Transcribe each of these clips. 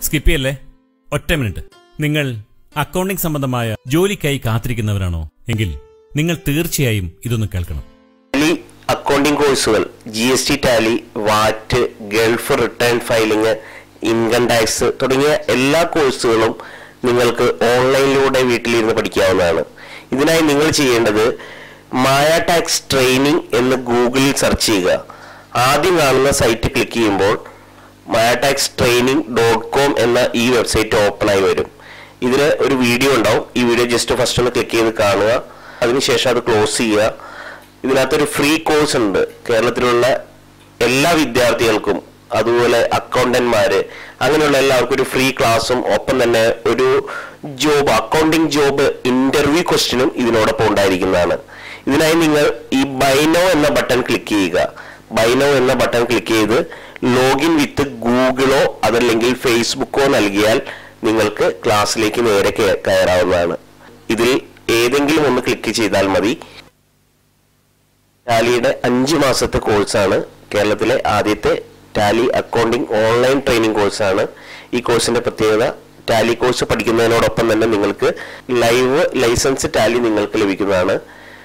Skip ചെയ്യല്ലേ, ഒറ്റ minute. നിങ്ങൾ അക്കൗണ്ടിംഗ് സംബന്ധമായ ജോലിക്കായി കാത്തിരിക്കുന്നവരാണോ എങ്കിൽ നിങ്ങൾ തീർച്ചയായും ഇതൊന്ന് കേൾക്കണം. അക്കൗണ്ടിംഗ് കോഴ്സുകൾ, GST, Tally, VAT, Gulf return filing, income tax തുടങ്ങിയ എല്ലാ കോഴ്സുകളും നിങ്ങൾക്ക് ഓൺലൈനിലൂടെ വീട്ടിലിരുന്ന് പഠിക്കാവുന്നതാണ്. ഇതിനായി നിങ്ങൾ ചെയ്യേണ്ടത് മായ ടാക്സ് ട്രെയിനിങ് എന്ന് ഗൂഗിളിൽ സെർച്ച് ചെയ്യുക. ആദ്യം കാണുന്ന സൈറ്റ് ക്ലിക്ക് ചെയ്യുമ്പോൾ mayaTaxTraining.com എന്ന ഈ വെബ്സൈറ്റ് ഓപ്പൺ ആയി വരും. ഇതിന് ഒരു വീഡിയോ ഉണ്ടാവും. ഈ വീഡിയോ ജസ്റ്റ് ഫസ്റ്റ് ഒന്ന് ക്ലിക്ക് ചെയ്ത് കാണുക. അതിനുശേഷം അത് ക്ലോസ് ചെയ്യുക. ഇതിനകത്തൊരു ഫ്രീ കോഴ്സ് ഉണ്ട്. കേരളത്തിലുള്ള എല്ലാ വിദ്യാർത്ഥികൾക്കും, അതുപോലെ അക്കൗണ്ടന്റ്മാര്, അങ്ങനെയുള്ള എല്ലാവർക്കും ഒരു ഫ്രീ ക്ലാസ്സും ഒപ്പം തന്നെ ഒരു ജോബ്, അക്കൗണ്ടിംഗ് ജോബ് ഇന്റർവ്യൂ ക്വസ്റ്റ്യനും ഇതിനോടൊപ്പം ഉണ്ടായിരിക്കുന്നതാണ്. ഇതിനായി നിങ്ങൾ ഈ ബൈനോ എന്ന ബട്ടൺ ക്ലിക്ക് ചെയ്യുക. ബൈനോ എന്ന ബട്ടൺ ക്ലിക്ക് ചെയ്ത് ലോഗിൻ വിത്ത് ഗൂഗിളോ അതല്ലെങ്കിൽ ഫേസ്ബുക്കോ നൽകിയാൽ നിങ്ങൾക്ക് ക്ലാസ്സിലേക്ക് നേരെ കയറാവുന്നതാണ്. ഇതിൽ ഏതെങ്കിലും ഒന്ന് ക്ലിക്ക് ചെയ്താൽ മതി. ടാലിയുടെ 5 മാസത്തെ കോഴ്സാണ്. കേരളത്തിലെ ആദ്യത്തെ ടാലി അക്കൗണ്ടിംഗ് ഓൺലൈൻ ട്രെയിനിങ് കോഴ്സാണ്. ഈ കോഴ്സിന്റെ പ്രത്യേകത, ടാലി കോഴ്സ് പഠിക്കുന്നതിനോടൊപ്പം തന്നെ നിങ്ങൾക്ക് ലൈവ് ലൈസൻസ് ടാലി നിങ്ങൾക്ക് ലഭിക്കുന്നതാണ്.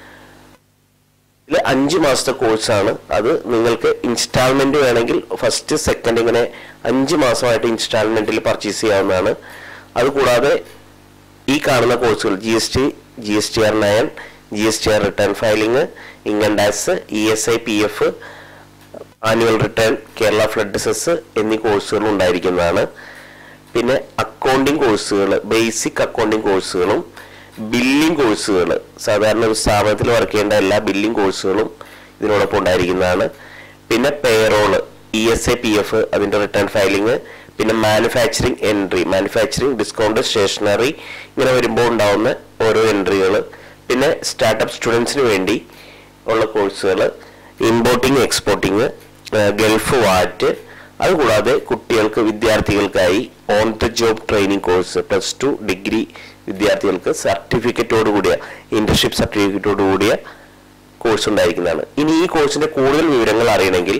ഇതിൽ 5 മാസത്തെ കോഴ്സാണ്. അത് നിങ്ങൾക്ക് ഇൻസ്റ്റാൾമെന്റ് വേണമെങ്കിൽ ഫസ്റ്റ്, സെക്കൻഡ് ഇങ്ങനെ 5 മാസമായിട്ട് ഇൻസ്റ്റാൾമെന്റിൽ പർച്ചേസ് ചെയ്യാവുന്നതാണ്. അതുകൂടാതെ ഈ കാണുന്ന കോഴ്സുകൾ GST, GSTR 9, GSTR return filing, income tax, ESI, PF, annual return, Kerala flood cess എന്നീ കോഴ്സുകൾ ഉണ്ടായിരിക്കുന്നതാണ്. പിന്നെ അക്കൗണ്ടിംഗ് കോഴ്സുകൾ, ബേസിക് അക്കൗണ്ടിംഗ് കോഴ്സുകളും ബില്ലിംഗ് കോഴ്സുകൾ, സാധാരണ ഒരു സ്ഥാപനത്തിൽ വർക്ക് ചെയ്യേണ്ട എല്ലാ ബില്ലിംഗ് കോഴ്സുകളും ഇതിനോടൊപ്പം ഉണ്ടായിരിക്കുന്നതാണ്. പിന്നെ പേറോള്, ESI, PF, അതിന്റെ റിട്ടേൺ ഫയലിംഗ്, പിന്നെ manufacturing entry, manufacturing, discount, stationery, ഇങ്ങനെ വരുമ്പോൾ ഉണ്ടാവുന്ന ഓരോ എൻട്രികൾ, പിന്നെ സ്റ്റാർട്ടപ്പ് സ്റ്റുഡൻസിന് വേണ്ടി ഉള്ള കോഴ്സുകൾ, ഇമ്പോർട്ടിങ്, എക്സ്പോർട്ടിങ്, ഗൾഫ് വാറ്റ്, അതുകൂടാതെ കുട്ടികൾക്ക്, വിദ്യാർത്ഥികൾക്കായി on the job training course, +2 degree വിദ്യാർത്ഥികൾക്ക് സർട്ടിഫിക്കറ്റോട് കൂടിയ, ഇന്റേൺഷിപ്പ് സർട്ടിഫിക്കറ്റോട് കൂടിയ കോഴ്സ് ഉണ്ടായിരിക്കുന്നതാണ്. ഇനി ഈ കോഴ്സിന്റെ കൂടുതൽ വിവരങ്ങൾ അറിയണമെങ്കിൽ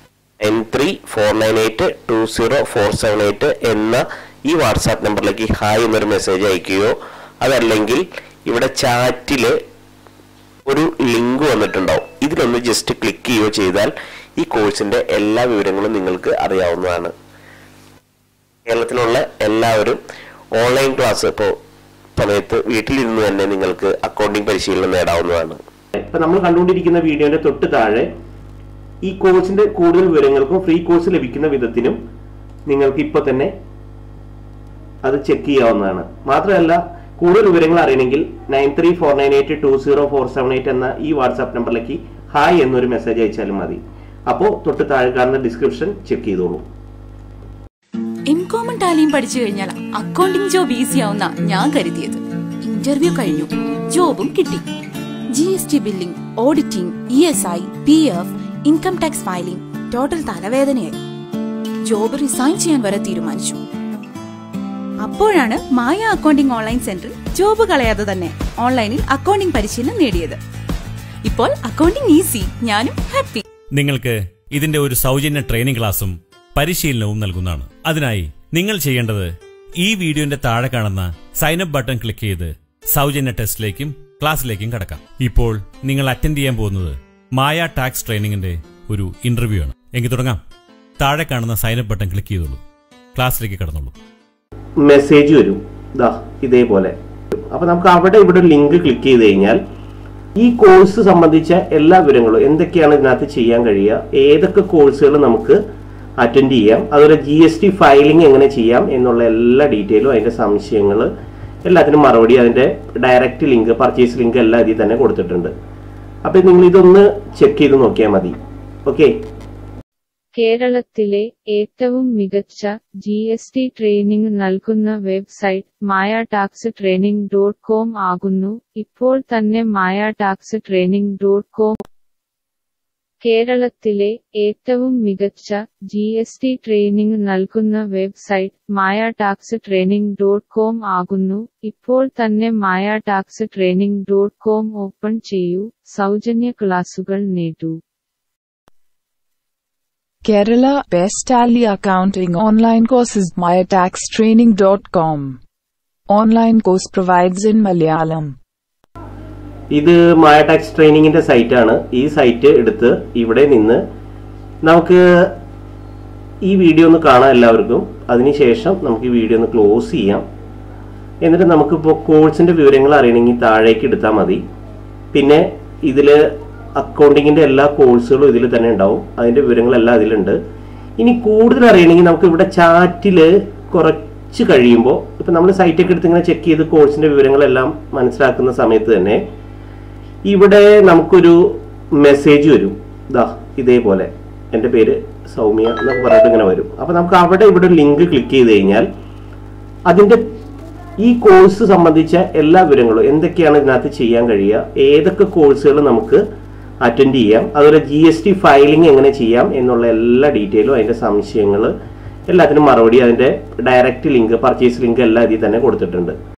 9349820478 എന്ന ഈ വാട്സാപ്പ് നമ്പറിലേക്ക് ഹായ് എന്നൊരു മെസ്സേജ് അയക്കുകയോ, അതല്ലെങ്കിൽ ഇവിടെ ചാറ്റില് ഒരു ലിങ്ക് വന്നിട്ടുണ്ടാവും, ഇതിലൊന്ന് ജസ്റ്റ് ക്ലിക്ക് ചെയ്യുകയോ ചെയ്താൽ ഈ കോഴ്സിന്റെ എല്ലാ വിവരങ്ങളും നിങ്ങൾക്ക് അറിയാവുന്നതാണ്. കേരളത്തിലുള്ള എല്ലാവരും ഓൺലൈൻ ക്ലാസ് ഇപ്പോൾ സമയത്ത് വീട്ടിലിരുന്ന് തന്നെ നിങ്ങൾക്ക് അക്കൗണ്ടിംഗ് പരിശീലനം നേടാവുന്നതാണ്. ഇപ്പൊ നമ്മൾ കണ്ടുകൊണ്ടിരിക്കുന്ന വീഡിയോന്റെ തൊട്ട് താഴെ ഈ കോഴ്സിന്റെ കൂടുതൽ വിവരങ്ങൾക്കും ഫ്രീ കോഴ്സ് ലഭിക്കുന്ന വിധത്തിനും നിങ്ങൾക്ക് ഇപ്പൊ തന്നെ അത് ചെക്ക് ചെയ്യാവുന്നതാണ്. മാത്രമല്ല, കൂടുതൽ വിവരങ്ങൾ അറിയണമെങ്കിൽ 9349820478 എന്ന ഈ വാട്സാപ്പ് നമ്പറിലേക്ക് ഹായ് എന്നൊരു മെസ്സേജ് അയച്ചാലും മതി. അപ്പോൾ തൊട്ട് താഴെ കാണുന്ന ഡിസ്ക്രിപ്ഷൻ ചെക്ക് ചെയ്തോളൂ. എംകോമും ടാലിയും പഠിച്ചു കഴിഞ്ഞാൽ അക്കൗണ്ടിംഗ് ജോബ് ഈസി ആവുന്ന ഞാൻ കരുതിയത്. ഇന്റർവ്യൂ കഴിഞ്ഞു, ജോബും കിട്ടി. GST billing, auditing, ESI, PF, income tax filing, total തലവേദനയായി. ജോബ് റിസൈൻ ചെയ്യാൻ വരെ തീരുമാനിച്ചു. അപ്പോഴാണ് മായ അക്കൗണ്ടിംഗ് ഓൺലൈൻ സെന്ററിൽ ജോബ് കളയാതെ തന്നെ ഓൺലൈനിൽ അക്കൗണ്ടിംഗ് പരിശീലനം നേടിയത്. ഇപ്പോൾ അക്കൗണ്ടിംഗ് ഈസി, ഞാനും ഹാപ്പി. നിങ്ങൾക്ക് ഇതിന്റെ ഒരു സൗജന്യ ട്രെയിനിങ് ക്ലാസും പരിശീലനവും നൽകുന്നതാണ്. അതിനായി നിങ്ങൾ ചെയ്യേണ്ടത് ഈ വീഡിയോന്റെ താഴെ കാണുന്ന സൈനപ്പ് ബട്ടൺ ക്ലിക്ക് ചെയ്ത് സൗജന്യ ടെസ്റ്റിലേക്കും ക്ലാസ്സിലേക്കും കടക്കാം. ഇപ്പോൾ നിങ്ങൾ അറ്റൻഡ് ചെയ്യാൻ പോകുന്നത് മായ ടാക്സ് ട്രെയിനിങ്ങിന്റെ ഒരു ഇന്റർവ്യൂ ആണ്. എങ്കിൽ തുടങ്ങാം. താഴെ കാണുന്ന സൈനപ്പ് ബട്ടൺ ക്ലിക്ക് ചെയ്തോളൂ, ക്ലാസ്സിലേക്ക് കടന്നോളൂ. മെസ്സേജ് വരും ഇതേപോലെ. അപ്പൊ നമുക്ക് അവിടെ ഇവിടെ ലിങ്ക് ക്ലിക്ക് ചെയ്ത് കഴിഞ്ഞാൽ ഈ കോഴ്സ് സംബന്ധിച്ച എല്ലാ വിവരങ്ങളും, എന്തൊക്കെയാണ് ഇതിനകത്ത് ചെയ്യാൻ കഴിയുക, ഏതൊക്കെ കോഴ്സുകൾ നമുക്ക് അറ്റൻഡ് ചെയ്യാം, അതുപോലെ GST ഫയലിംഗ് എങ്ങനെ ചെയ്യാം എന്നുള്ള എല്ലാ ഡീറ്റെയിലും, അതിന്റെ സംശയങ്ങൾ എല്ലാത്തിനും മറുപടി, അതിന്റെ ഡയറക്റ്റ് ലിങ്ക്, പർച്ചേസ് ലിങ്ക് എല്ലാം ഇതിൽ തന്നെ കൊടുത്തിട്ടുണ്ട്. അപ്പൊ നിങ്ങൾ ഇതൊന്ന് ചെക്ക് ചെയ്ത് നോക്കിയാൽ മതി. ഓക്കെ. കേരളത്തിലെ ഏറ്റവും മികച്ച GST ട്രെയിനിംഗ് നൽകുന്ന വെബ്സൈറ്റ് mayaTaxTraining.com ആകുന്നു. ഇപ്പോൾ തന്നെ mayaTaxTraining.com. കേരളത്തിലെ ഏറ്റവും മികച്ച GST ട്രെയിനിംഗ് നൽകുന്ന വെബ്സൈറ്റ് mayaTaxTraining.com ആകുന്നു. ഇപ്പോൾ തന്നെ mayaTaxTraining.com ഓപ്പൺ ചെയ്യൂ, സൗജന്യ ക്ലാസുകൾ നേടൂ. Kerala Best Tally Accounting Online Courses mytaxtraining.com. Online course provides in Malayalam. ഇത് മായ ടാക്സ് ട്രെയിനിങ്ങിന്റെ സൈറ്റാണ്. ഈ സൈറ്റ് എടുത്ത് ഇവിടെ നിന്ന് നമുക്ക് ഈ വീഡിയോ ഒന്ന് കാണാം എല്ലാവർക്കും. അതിനുശേഷം നമുക്ക് ഈ വീഡിയോ ഒന്ന് ക്ലോസ് ചെയ്യാം. എന്നിട്ട് നമുക്കിപ്പോൾ കോഴ്സിന്റെ വിവരങ്ങൾ അറിയണമെങ്കിൽ താഴേക്ക് എടുത്താൽ മതി. പിന്നെ ഇതിൽ അക്കൗണ്ടിങ്ങിന്റെ എല്ലാ കോഴ്സുകളും ഇതിൽ തന്നെ ഉണ്ടാവും. അതിന്റെ വിവരങ്ങളെല്ലാം അതിലുണ്ട്. ഇനി കൂടുതൽ അറിയണമെങ്കിൽ നമുക്ക് ഇവിടെ ചാറ്റിൽ കുറച്ച് കഴിയുമ്പോൾ ഇപ്പം നമ്മൾ സൈറ്റൊക്കെ എടുത്ത് ഇങ്ങനെ ചെക്ക് ചെയ്ത് കോഴ്സിന്റെ വിവരങ്ങളെല്ലാം മനസ്സിലാക്കുന്ന സമയത്ത് തന്നെ ഇവിടെ നമുക്കൊരു മെസ്സേജ് വരും. ഇതാ ഇതേപോലെ എൻ്റെ പേര് സൗമ്യ എന്നൊക്കെ പറഞ്ഞിട്ട് ഇങ്ങനെ വരും. അപ്പോൾ നമുക്ക് അവിടെ ഇവിടെ ലിങ്ക് ക്ലിക്ക് ചെയ്ത് കഴിഞ്ഞാൽ അതിൻ്റെ ഈ കോഴ്സ് സംബന്ധിച്ച എല്ലാ വിവരങ്ങളും എന്തൊക്കെയാണ് ഇതിനകത്ത് ചെയ്യാൻ കഴിയുക, ഏതൊക്കെ കോഴ്സുകൾ നമുക്ക് അറ്റൻഡ് ചെയ്യാം, അതുപോലെ GST ഫയലിംഗ് എങ്ങനെ ചെയ്യാം എന്നുള്ള എല്ലാ ഡീറ്റെയിലും അതിൻ്റെ സംശയങ്ങൾ എല്ലാത്തിനും മറുപടി അതിൻ്റെ ഡയറക്റ്റ് ലിങ്ക് പർച്ചേസ് ലിങ്ക് എല്ലാം ഇതിൽ തന്നെ കൊടുത്തിട്ടുണ്ട്.